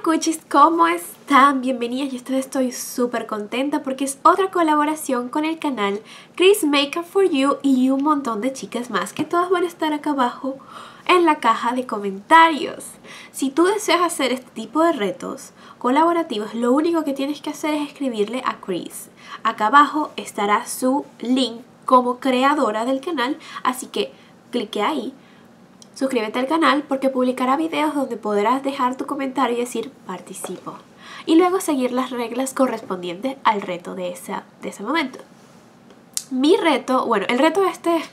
cuchis, ¿cómo están? Bienvenidas, yo estoy súper contenta porque es otra colaboración con el canal Chris Makeup for You y un montón de chicas más que todas van a estar acá abajo en la caja de comentarios. Si tú deseas hacer este tipo de retos colaborativos, lo único que tienes que hacer es escribirle a Chris. Acá abajo estará su link como creadora del canal, así que clique ahí. Suscríbete al canal porque publicará videos donde podrás dejar tu comentario y decir participo. Y luego seguir las reglas correspondientes al reto de ese momento. Mi reto, bueno, el reto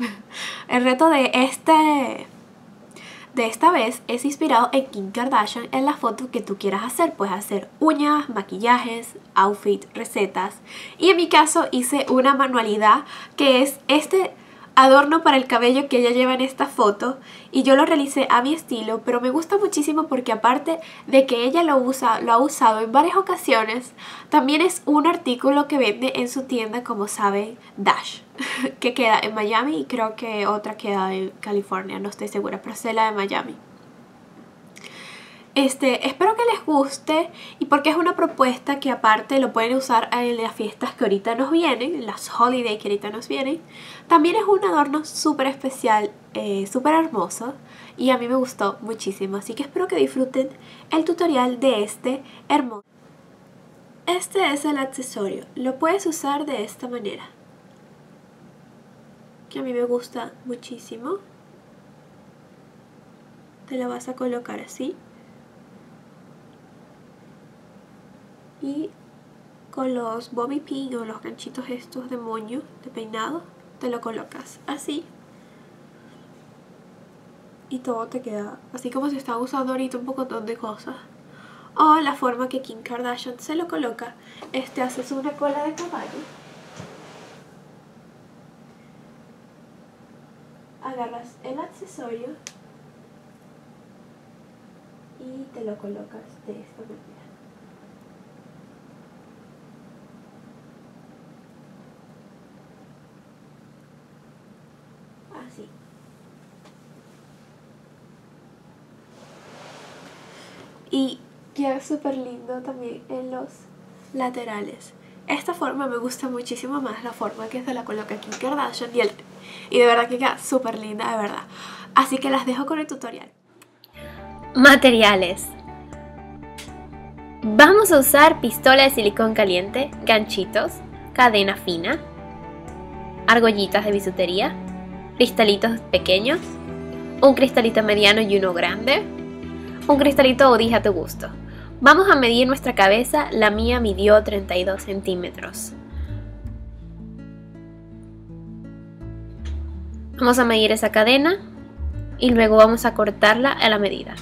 de esta vez es inspirado en Kim Kardashian en la foto que tú quieras hacer. Puedes hacer uñas, maquillajes, outfit, recetas. Y en mi caso hice una manualidad que es este adorno para el cabello que ella lleva en esta foto y yo lo realicé a mi estilo, pero me gusta muchísimo porque aparte de que ella lo ha usado en varias ocasiones, también es un artículo que vende en su tienda, como saben, Dash, que queda en Miami y creo que otra queda en California, no estoy segura, pero sé la de Miami. Espero que les guste y porque es una propuesta que aparte lo pueden usar en las fiestas que ahorita nos vienen, las holiday que ahorita nos vienen. También es un adorno súper especial, súper hermoso y a mí me gustó muchísimo, así que espero que disfruten el tutorial de este hermoso. Este es el accesorio, lo puedes usar de esta manera, que a mí me gusta muchísimo. Te lo vas a colocar así. Y con los bobby pin o los ganchitos estos de moño, de peinado, te lo colocas así. Y todo te queda así como se está usando ahorita un pocotón de cosas. O la forma que Kim Kardashian se lo coloca. Haces una cola de caballo. Agarras el accesorio y te lo colocas de esta manera. Así. Y queda súper lindo también en los laterales. Esta forma me gusta muchísimo más, la forma que se la coloca Kim Kardashian y de verdad que queda súper linda, de verdad. Así que las dejo con el tutorial. Materiales. Vamos a usar pistola de silicón caliente, ganchitos, cadena fina, argollitas de bisutería, cristalitos pequeños, un cristalito mediano y uno grande, un cristalito o dije a tu gusto. Vamos a medir nuestra cabeza, la mía midió 32 centímetros. Vamos a medir esa cadena y luego vamos a cortarla a la medida.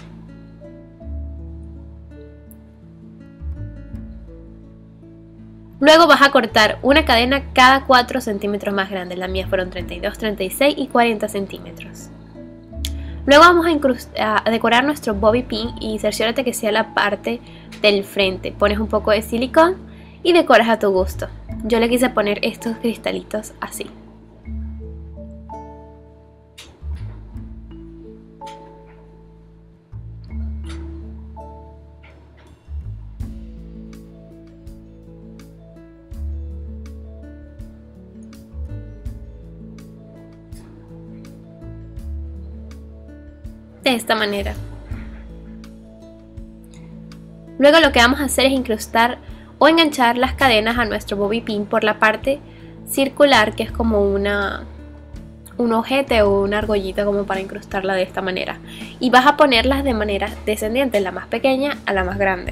Luego vas a cortar una cadena cada 4 centímetros más grande. La mía fueron 32, 36 y 40 centímetros. Luego vamos a decorar nuestro bobby pin y cerciórate que sea la parte del frente. Pones un poco de silicón y decoras a tu gusto. Yo le quise poner estos cristalitos así. De esta manera. Luego lo que vamos a hacer es incrustar o enganchar las cadenas a nuestro bobby pin por la parte circular, que es como un ojete o una argollita como para incrustarla de esta manera. Y vas a ponerlas de manera descendiente, la más pequeña a la más grande.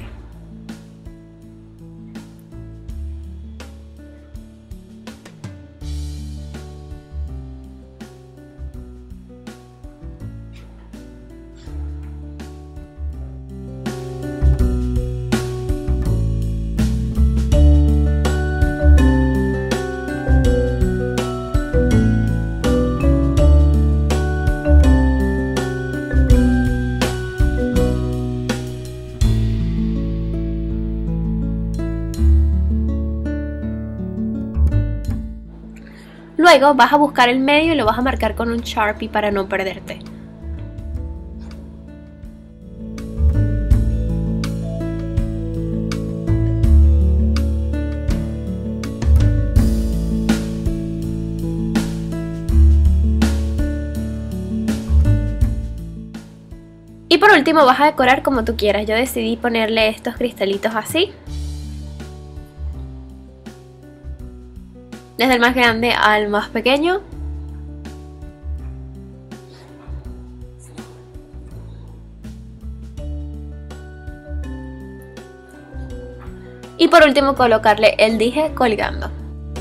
Luego vas a buscar el medio y lo vas a marcar con un Sharpie para no perderte. último vas a decorar como tú quieras. Yo decidí ponerle estos cristalitos así, desde el más grande al más pequeño. Y por último colocarle el dije colgando.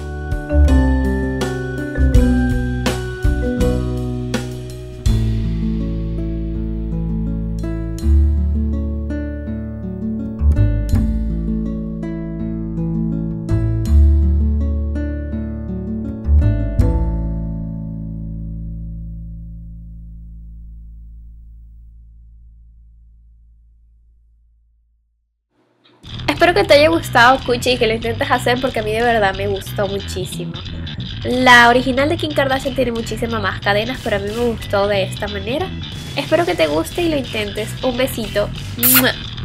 Espero que te haya gustado, Cuchi, y que lo intentes hacer porque a mí de verdad me gustó muchísimo. La original de Kim Kardashian tiene muchísimas más cadenas, pero a mí me gustó de esta manera. Espero que te guste y lo intentes. Un besito. ¡Mua!